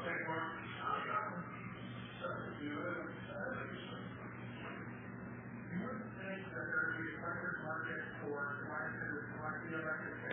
You wouldn't think that there would be a record market for devices like the electric